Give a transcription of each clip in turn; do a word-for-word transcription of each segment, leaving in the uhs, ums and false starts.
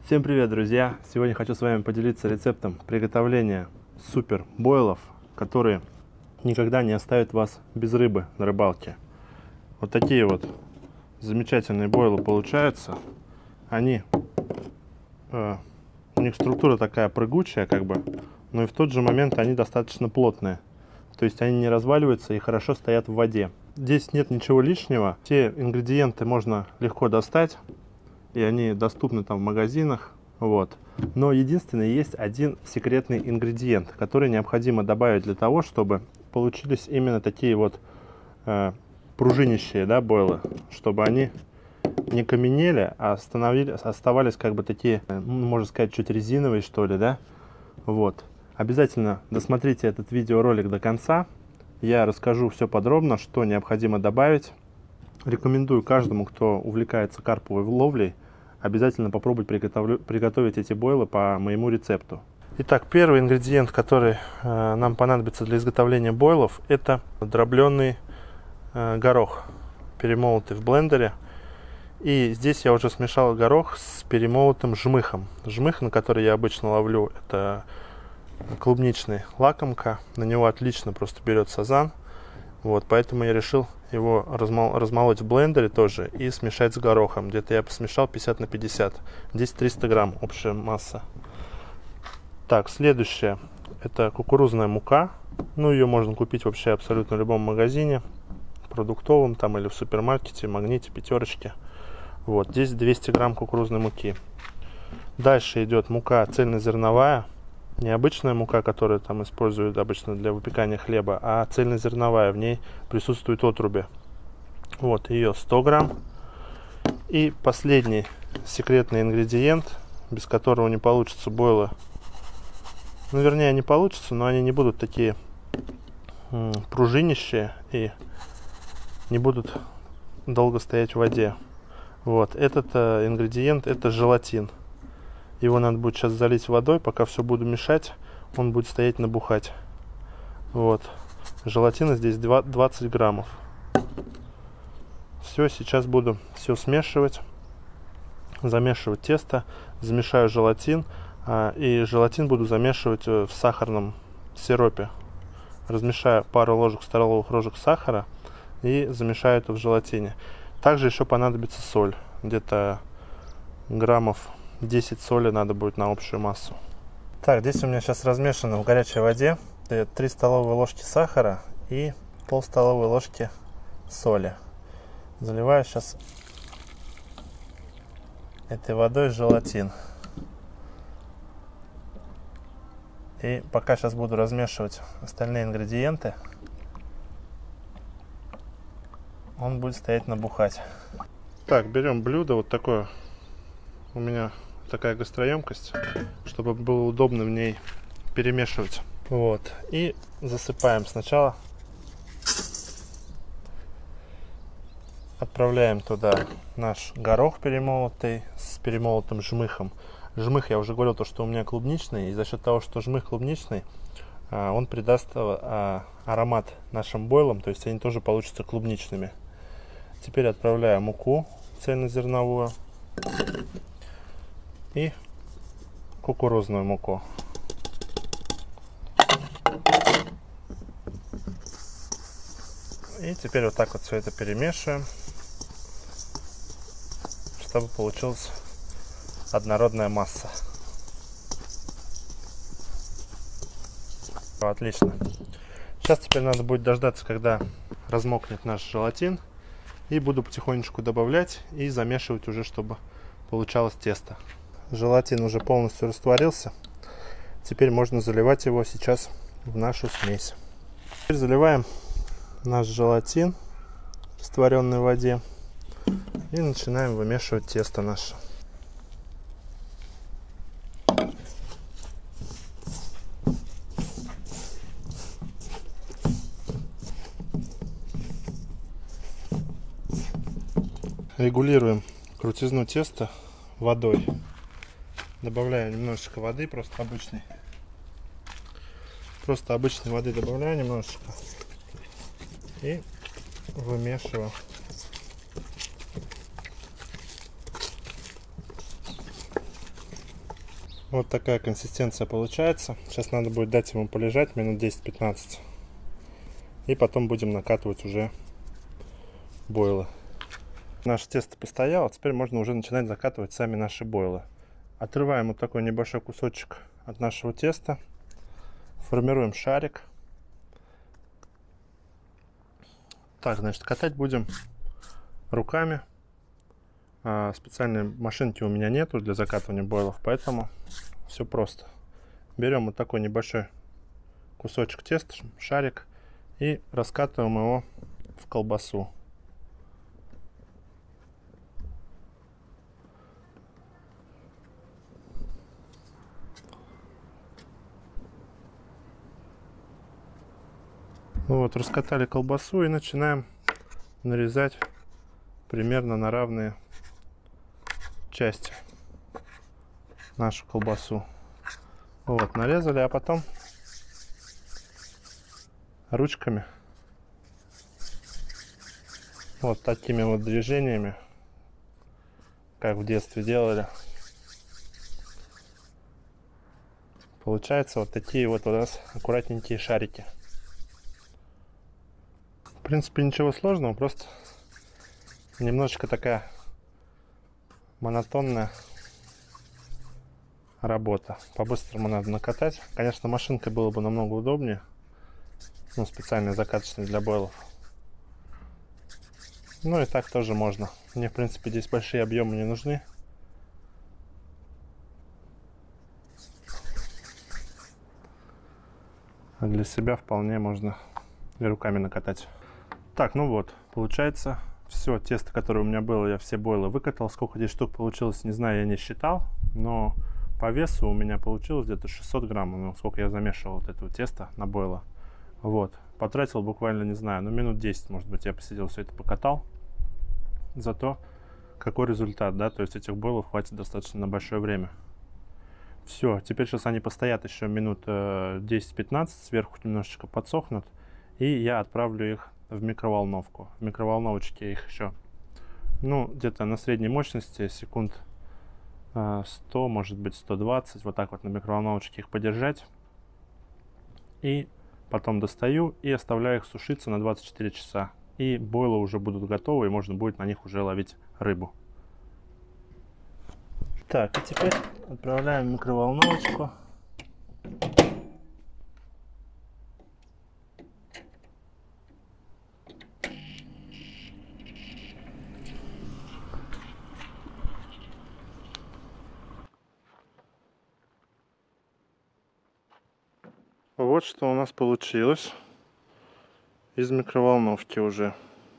Всем привет, друзья! Сегодня хочу с вами поделиться рецептом приготовления супер бойлов, которые никогда не оставят вас без рыбы на рыбалке. Вот такие вот замечательные бойлы получаются. Они, э, у них структура такая прыгучая, как бы, но и в тот же момент они достаточно плотные. То есть они не разваливаются и хорошо стоят в воде. Здесь нет ничего лишнего. Все ингредиенты можно легко достать. И они доступны там в магазинах, вот. Но единственное, есть один секретный ингредиент, который необходимо добавить для того, чтобы получились именно такие вот э, пружинищие, да, бойлы, чтобы они не каменели, а становились, оставались как бы такие, можно сказать, чуть резиновые, что ли, да, вот. Обязательно досмотрите этот видеоролик до конца, я расскажу все подробно, что необходимо добавить. Рекомендую каждому, кто увлекается карповой ловлей, обязательно попробовать приготовить эти бойлы по моему рецепту. Итак, первый ингредиент, который э, нам понадобится для изготовления бойлов, это дробленый э, горох, перемолотый в блендере. И здесь я уже смешал горох с перемолотым жмыхом. Жмых, на который я обычно ловлю, это клубничный лакомка. На него отлично просто берет сазан. Вот, поэтому я решил его размол размолоть в блендере тоже и смешать с горохом. Где-то я смешал пятьдесят на пятьдесят. Здесь триста грамм общая масса. Так, следующее. Это кукурузная мука. Ну, ее можно купить вообще абсолютно в любом магазине. Продуктовом там или в супермаркете, магните, пятерочке. Вот, здесь двести грамм кукурузной муки. Дальше идет мука цельнозерновая. Не обычная мука, которую там используют обычно для выпекания хлеба, а цельнозерновая. В ней присутствует отруби. Вот, ее сто грамм. И последний секретный ингредиент, без которого не получится бойлы. Ну, вернее, они получатся, но они не будут такие м, пружинищие и не будут долго стоять в воде. Вот, этот э, ингредиент, это желатин. Его надо будет сейчас залить водой, пока все буду мешать, он будет стоять набухать. Вот. Желатина здесь двадцать граммов. Все, сейчас буду все смешивать, замешивать тесто, замешаю желатин, а, и желатин буду замешивать в сахарном сиропе. Размешаю пару ложек, столовых ложек сахара и замешаю это в желатине. Также еще понадобится соль, где-то граммов десять соли надо будет на общую массу. Так, здесь у меня сейчас размешано в горячей воде три столовые ложки сахара и пол столовой ложки соли. Заливаю сейчас этой водой желатин. И пока сейчас буду размешивать остальные ингредиенты, он будет стоять набухать. Так, берем блюдо вот такое. У меня такая гастроемкость, чтобы было удобно в ней перемешивать. Вот. И засыпаем сначала. Отправляем туда наш горох перемолотый с перемолотым жмыхом. Жмых, я уже говорил, то, что у меня клубничный. И за счет того, что жмых клубничный, он придаст аромат нашим бойлам. То есть они тоже получатся клубничными. Теперь отправляю муку цельнозерновую и кукурузную муку. И теперь вот так вот все это перемешиваем, чтобы получилась однородная масса. Отлично. Сейчас теперь надо будет дождаться, когда размокнет наш желатин, и буду потихонечку добавлять и замешивать уже, чтобы получалось тесто. Желатин уже полностью растворился. Теперь можно заливать его сейчас в нашу смесь. Теперь заливаем наш желатин в растворенной воде и начинаем вымешивать тесто наше. Регулируем крутизну теста водой. Добавляю немножечко воды, просто обычной. Просто обычной воды добавляю немножечко. И вымешиваю. Вот такая консистенция получается. Сейчас надо будет дать ему полежать минут десять-пятнадцать. И потом будем накатывать уже бойлы. Наше тесто постояло, теперь можно уже начинать закатывать сами наши бойлы. Отрываем вот такой небольшой кусочек от нашего теста. Формируем шарик. Так, значит, катать будем руками. А, специальной машинки у меня нету для закатывания бойлов, поэтому все просто. Берем вот такой небольшой кусочек теста, шарик, и раскатываем его в колбасу. Вот, раскатали колбасу и начинаем нарезать примерно на равные части нашу колбасу. Вот, нарезали, а потом ручками вот такими вот движениями, как в детстве делали, получается вот такие вот у нас аккуратненькие шарики. В принципе, ничего сложного, просто немножечко такая монотонная работа. По-быстрому надо накатать. Конечно, машинкой было бы намного удобнее. Ну, специальной закаточной для бойлов. Ну и так тоже можно. Мне, в принципе, здесь большие объемы не нужны. А для себя вполне можно и руками накатать. Так, ну вот, получается, все тесто, которое у меня было, я все бойлы выкатал. Сколько здесь штук получилось, не знаю, я не считал. Но по весу у меня получилось где-то шестьсот грамм. Ну, сколько я замешивал вот этого теста на бойло. Вот, потратил буквально, не знаю, ну минут десять, может быть, я посидел, все это покатал. Зато какой результат, да, то есть этих бойлов хватит достаточно на большое время. Все, теперь сейчас они постоят еще минут десять-пятнадцать, сверху немножечко подсохнут. И я отправлю их в микроволновку. В микроволновочке их еще, ну, где-то на средней мощности, секунд сто, может быть сто двадцать, вот так вот на микроволновочке их подержать. И потом достаю и оставляю их сушиться на двадцать четыре часа. И бойлы уже будут готовы, и можно будет на них уже ловить рыбу. Так, и теперь отправляем в микроволновочку. Вот что у нас получилось из микроволновки уже.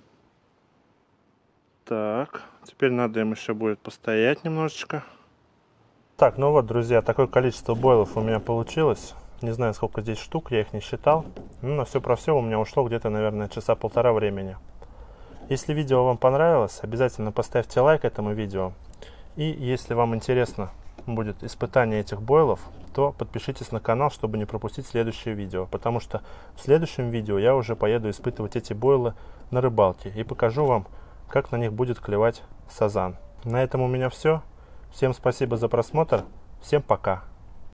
Так, теперь надо им еще будет постоять немножечко. Так, ну вот, друзья, такое количество бойлов у меня получилось. Не знаю, сколько здесь штук, я их не считал. Ну, на все про все у меня ушло где-то, наверное, часа полтора времени. Если видео вам понравилось, обязательно поставьте лайк этому видео. И если вам интересно будет испытание этих бойлов, то подпишитесь на канал, чтобы не пропустить следующее видео. Потому что в следующем видео я уже поеду испытывать эти бойлы на рыбалке. И покажу вам, как на них будет клевать сазан. На этом у меня все. Всем спасибо за просмотр. Всем пока.